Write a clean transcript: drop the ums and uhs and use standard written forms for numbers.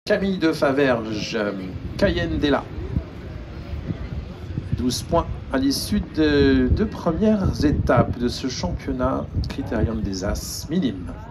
Camille de Faverges, Cayenne Della. 12 points à l'issue de deux premières étapes de ce championnat Critérium des As minime.